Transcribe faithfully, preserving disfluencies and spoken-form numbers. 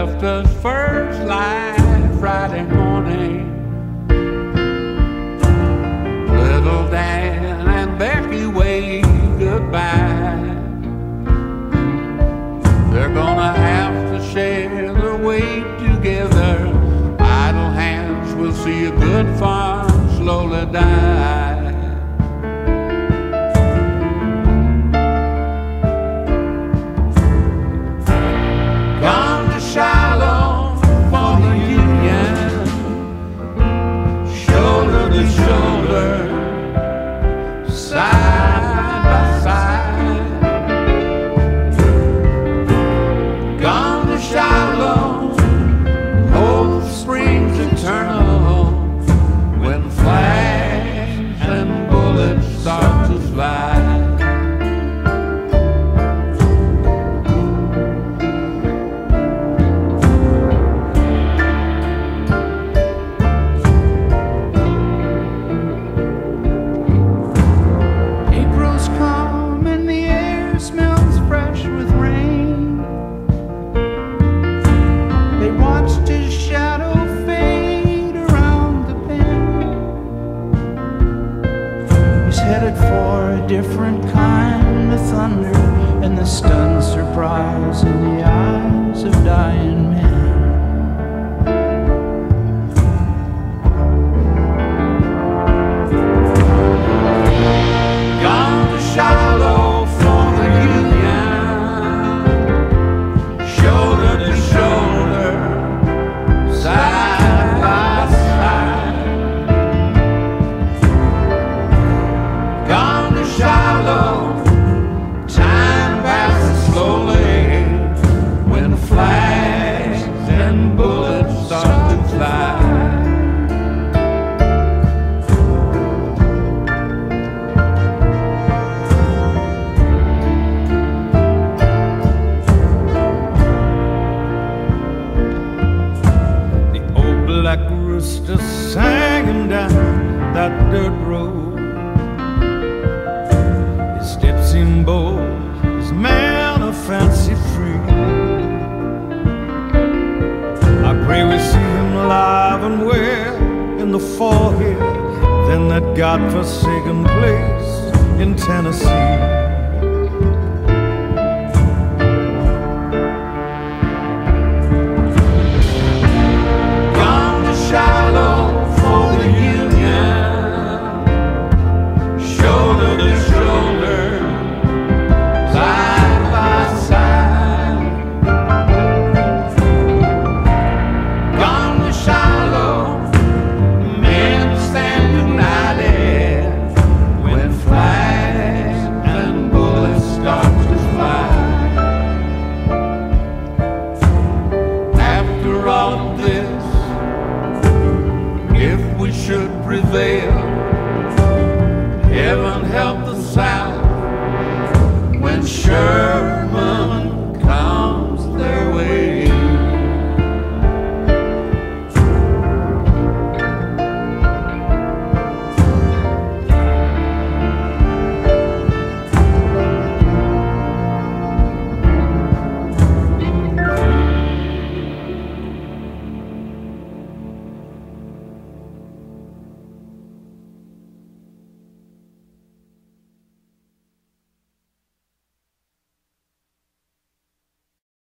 left us first light Friday morning. Little Dan and Becky waved goodbye. They're gonna have to share their weight together. Idle hands will see a good farm slowly die. Gone to Shiloh for the Union, shoulder to shoulder, side by side. Gone to Shiloh, hope springs eternal when flash and bullets start to fly. Different kind of thunder and the stunned surprise in the eyes of dying men. Gone to Shiloh for the Union, shoulder to shoulder, side by side. Gone to Shiloh, time passes slowly when flags and bullets start to fly. The old black rooster singing down that dirt road. Steps in bold, his man of fancy free. I pray we see him alive and well in the forehead, then that God-forsaken place in Tennessee. Gone to Shiloh for the Union, shoulder to shoulder, side by side. Gone to Shiloh, men stand united when flags and bullets start to fly. After all of this, if we should prevail, heaven help the South when Sherman